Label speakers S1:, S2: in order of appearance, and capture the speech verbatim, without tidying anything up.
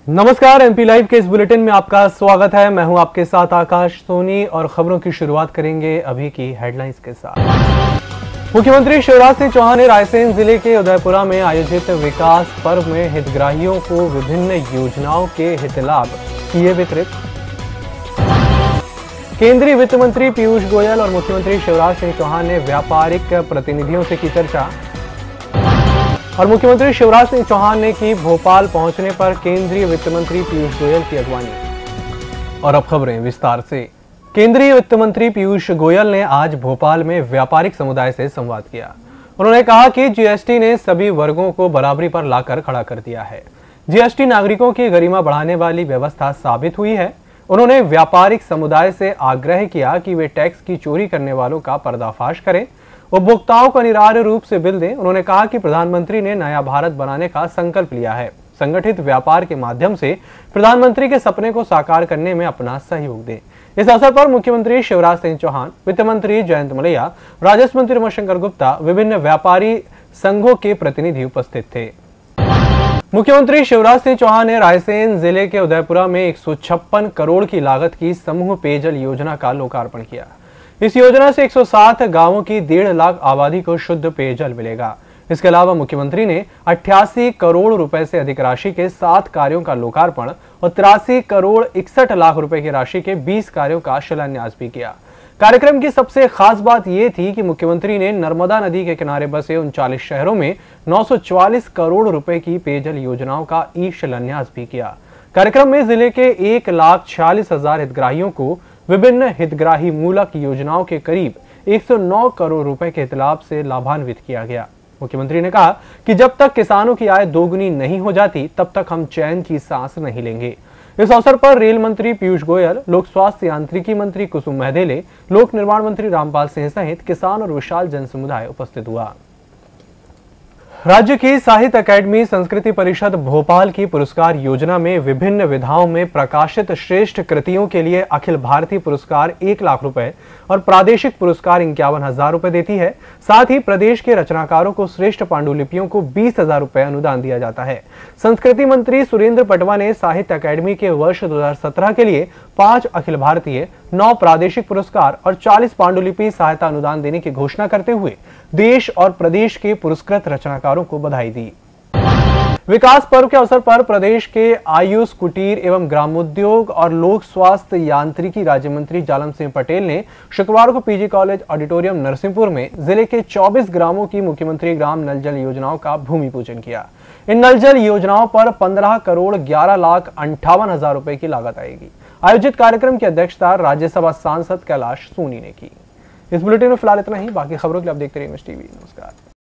S1: नमस्कार, MP live के इस बुलेटिन में आपका स्वागत है। मैं हूं आपके साथ आकाश सोनी और खबरों की शुरुआत करेंगे अभी की हेडलाइंस के साथ। मुख्यमंत्री शिवराज सिंह चौहान ने रायसेन जिले के उदयपुरा में आयोजित विकास पर्व में हितग्राहियों को विभिन्न योजनाओं के हितलाभ किए वितरित। केंद्रीय वित्त मंत्री पीयूष गोयल और मुख्यमंत्री शिवराज सिंह चौहान ने व्यापारिक प्रतिनिधियों से की चर्चा। और मुख्यमंत्री शिवराज सिंह चौहान ने की भोपाल पहुंचने पर केंद्रीय वित्त मंत्री पीयूष गोयल की अगवानी। और अब खबरें विस्तार से। केंद्रीय वित्त मंत्री पीयूष गोयल ने आज भोपाल में व्यापारिक समुदाय से संवाद किया। उन्होंने कहा कि जीएसटी ने सभी वर्गों को बराबरी पर लाकर खड़ा कर दिया है। जीएसटी नागरिकों की गरिमा बढ़ाने वाली व्यवस्था साबित हुई है। उन्होंने व्यापारिक समुदाय से आग्रह किया कि वे टैक्स की चोरी करने वालों का पर्दाफाश करें, उपभोक्ताओं को अनिवार्य रूप से बिल दें। उन्होंने कहा कि प्रधानमंत्री ने नया भारत बनाने का संकल्प लिया है। संगठित व्यापार के माध्यम से प्रधानमंत्री के सपने को साकार करने में अपना सहयोग दें। इस अवसर पर मुख्यमंत्री शिवराज सिंह चौहान, वित्त मंत्री जयंत मलैया, राजस्व मंत्री रमाशंकर गुप्ता, विभिन्न व्यापारी संघों के प्रतिनिधि उपस्थित थे। मुख्यमंत्री शिवराज सिंह चौहान ने रायसेन जिले के उदयपुरा में एक सौ छप्पन करोड़ की लागत की समूह पेयजल योजना का लोकार्पण किया। इस योजना से एक सौ सात गांवों की डेढ़ लाख आबादी को शुद्ध पेयजल मिलेगा। इसके अलावा मुख्यमंत्री ने अट्ठासी करोड़ रुपए से अधिक राशि के सात कार्यों का लोकार्पण और तिरासी करोड़ इकसठ लाख रुपए की राशि के बीस कार्यों का शिलान्यास भी किया। कार्यक्रम की सबसे खास बात यह थी कि मुख्यमंत्री ने नर्मदा नदी के किनारे बसे उनचालीस शहरों में नौ सौ चौवालीस करोड़ रुपए की पेयजल योजनाओं का ई शिलान्यास भी किया। कार्यक्रम में जिले के एक लाख छियालीस हजार हितग्राहियों को विभिन्न हितग्राही मूलक योजनाओं के करीब एक सौ नौ करोड़ रुपए के हितलाभ से लाभान्वित किया गया। मुख्यमंत्री ने कहा कि जब तक किसानों की आय दोगुनी नहीं हो जाती तब तक हम चैन की सांस नहीं लेंगे। इस अवसर पर रेल मंत्री पीयूष गोयल, लोक स्वास्थ्य यांत्रिकी मंत्री कुसुम महदेले, लोक निर्माण मंत्री रामपाल सिंह सहित किसान और विशाल जन समुदाय उपस्थित हुआ। राज्य की साहित्य अकादमी संस्कृति परिषद भोपाल की पुरस्कार योजना में विभिन्न विधाओं में प्रकाशित श्रेष्ठ कृतियों के लिए अखिल भारतीय पुरस्कार एक लाख रुपए और प्रादेशिक पुरस्कार इक्यावन हजार रुपए देती है। साथ ही प्रदेश के रचनाकारों को श्रेष्ठ पांडुलिपियों को बीस हजार रुपए अनुदान दिया जाता है। संस्कृति मंत्री सुरेंद्र पटवा ने साहित्य अकादमी के वर्ष दो हजार सत्रह के लिए पांच अखिल भारतीय, नौ प्रादेशिक पुरस्कार और चालीस पांडुलिपि सहायता अनुदान देने की घोषणा करते हुए देश और प्रदेश के पुरस्कृत रचनाकारों को बधाई दी। विकास पर्व के अवसर पर प्रदेश के आयुष, कुटीर एवं ग्रामोद्योग और लोक स्वास्थ्य यांत्रिकी राज्य मंत्री जालम सिंह पटेल ने शुक्रवार को पीजी कॉलेज ऑडिटोरियम नरसिंहपुर में जिले के चौबीस ग्रामों की मुख्यमंत्री ग्राम नल जल योजनाओं का भूमि पूजन किया। इन नल जल योजनाओं पर पंद्रह करोड़ ग्यारह लाख अंठावन हजार रुपए की लागत आएगी। आयोजित कार्यक्रम की अध्यक्षता राज्यसभा सांसद कैलाश सोनी ने की। इस बुलेटिन में फिलहाल इतना ही। बाकी खबरों के लिए आप देखते रहिए एमएस टीवी। नमस्कार।